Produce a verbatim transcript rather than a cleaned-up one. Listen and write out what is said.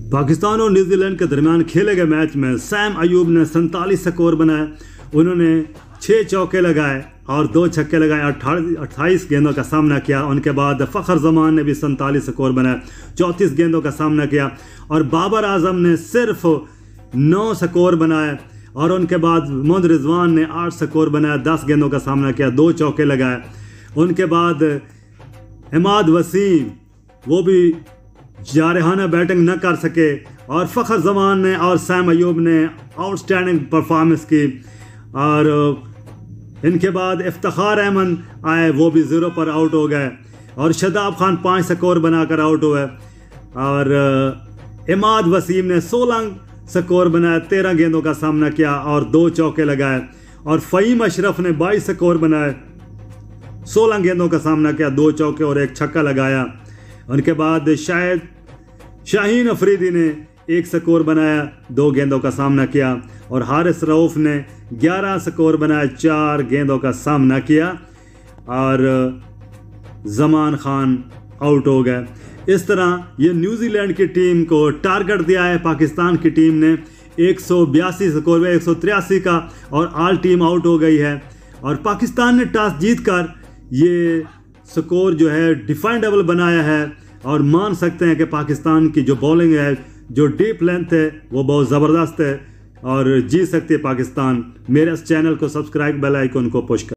पाकिस्तान और न्यूजीलैंड के दरमियान खेले गए मैच में सैम अयूब ने सैंतालीस स्कोर बनाए। उन्होंने छः चौके लगाए और दो छक्के लगाए, अट्ठाईस गेंदों का सामना किया। उनके बाद फ़खर जमान ने भी सैंतालीस स्कोर बनाए, चौंतीस गेंदों का सामना किया। और बाबर आजम ने सिर्फ नौ स्कोर बनाए और उनके बाद मोहम्मद रिजवान ने आठ स्कोर बनाया, दस गेंदों का सामना किया, दो चौके लगाए। उनके बाद इमाद वसीम वो भी जारहाना बैटिंग न कर सके और फ़खर जमान ने और सैम अयूब ने आउटस्टैंडिंग परफॉर्मेंस की। और इनके बाद इफ्तिखार अहमद आए, वो भी ज़ीरो पर आउट हो गए और शदाब खान पाँच स्कोर बनाकर आउट हुए। और इमाद वसीम ने सोलह स्कोर बनाया, तेरह गेंदों का सामना किया और दो चौके लगाए। और फ़हीम अशरफ ने बाईस स्कोर बनाए, सोलह गेंदों का सामना किया, दो चौके और एक छक्का लगाया। उनके बाद शायद शाहीन अफरीदी ने एक स्कोर बनाया, दो गेंदों का सामना किया। और हारिस रऊफ ने ग्यारह स्कोर बनाया, चार गेंदों का सामना किया और जमान खान आउट हो गए। इस तरह ये न्यूजीलैंड की टीम को टारगेट दिया है पाकिस्तान की टीम ने। एक सौ बयासी स्कोर में एक सौ तिरासी का और ऑल टीम आउट हो गई है। और पाकिस्तान ने टॉस जीतकर ये स्कोर जो है डिफेंडेबल बनाया है और मान सकते हैं कि पाकिस्तान की जो बॉलिंग है, जो डीप लेंथ है, वो बहुत ज़बरदस्त है और जीत सकती है पाकिस्तान। मेरे इस चैनल को सब्सक्राइब, बेल आइकन को पुश कर।